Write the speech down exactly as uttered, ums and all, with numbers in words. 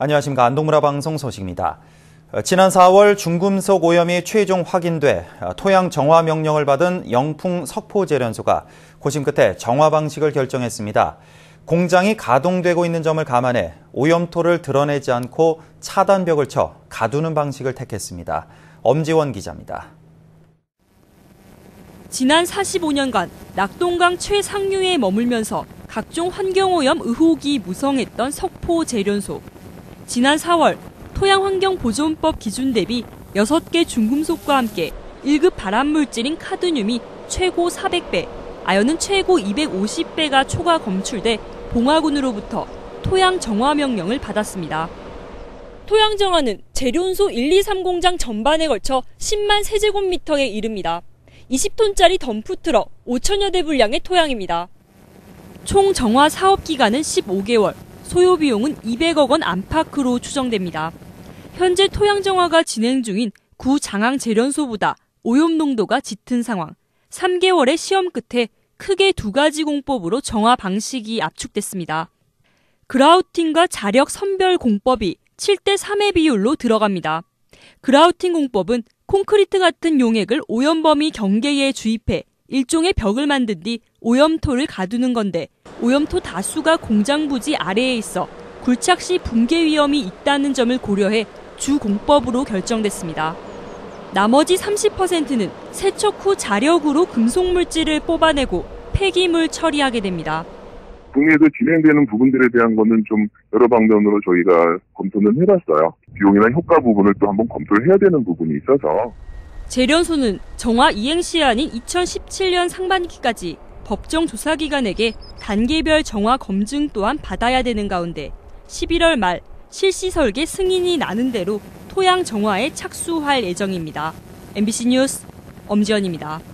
안녕하십니까. 안동문화 방송 소식입니다. 지난 사월 중금속 오염이 최종 확인돼 토양 정화 명령을 받은 영풍 석포제련소가 고심 끝에 정화 방식을 결정했습니다. 공장이 가동되고 있는 점을 감안해 오염토를 드러내지 않고 차단벽을 쳐 가두는 방식을 택했습니다. 엄지원 기자입니다. 지난 사십오 년간 낙동강 최상류에 머물면서 각종 환경오염 의혹이 무성했던 석포제련소. 지난 사월 토양환경보존법 기준 대비 여섯 개 중금속과 함께 일 급 발암물질인 카드뮴이 최고 사백 배, 아연은 최고 이백오십 배가 초과 검출돼 봉화군으로부터 토양 정화 명령을 받았습니다. 토양 정화는 제련소 일, 이, 삼 공장 전반에 걸쳐 십만 세제곱미터에 이릅니다. 이십 톤짜리 덤프트럭 오천여 대 분량의 토양입니다. 총 정화 사업 기간은 십오 개월, 소요 비용은 이백억 원 안팎으로 추정됩니다. 현재 토양 정화가 진행 중인 구 장항제련소보다 오염 농도가 짙은 상황. 삼 개월의 시험 끝에 크게 두 가지 공법으로 정화 방식이 압축됐습니다. 그라우팅과 자력 선별 공법이 칠 대 삼의 비율로 들어갑니다. 그라우팅 공법은 콘크리트 같은 용액을 오염범위 경계에 주입해 일종의 벽을 만든 뒤 오염토를 가두는 건데, 오염토 다수가 공장 부지 아래에 있어 굴착 시 붕괴 위험이 있다는 점을 고려해 주 공법으로 결정됐습니다. 나머지 삼십 퍼센트는 세척 후 자력으로 금속물질을 뽑아내고 폐기물 처리하게 됩니다. 국내에서 진행되는 부분들에 대한 거는 좀 여러 방면으로 저희가 검토는 해봤어요. 비용이나 효과 부분을 또 한번 검토를 해야 되는 부분이 있어서. 제련소는 정화 이행시한인 이천십칠 년 상반기까지 법정 조사기관에게 단계별 정화 검증 또한 받아야 되는 가운데 십일월 말 실시 설계 승인이 나는 대로 토양 정화에 착수할 예정입니다. 엠비씨 뉴스 엄지연입니다.